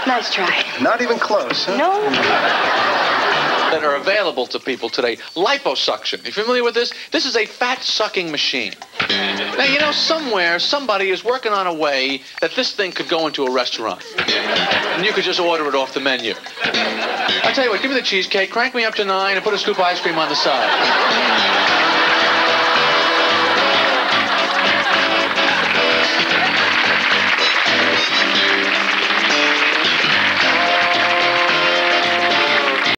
Nice try. Not even close, huh? No. That are available to people today. Liposuction. You familiar with this? This is a fat-sucking machine. Now, you know, somewhere, somebody is working on a way that this thing could go into a restaurant. And you could just order it off the menu. I'll tell you what, give me the cheesecake, crank me up to 9, and put a scoop of ice cream on the side.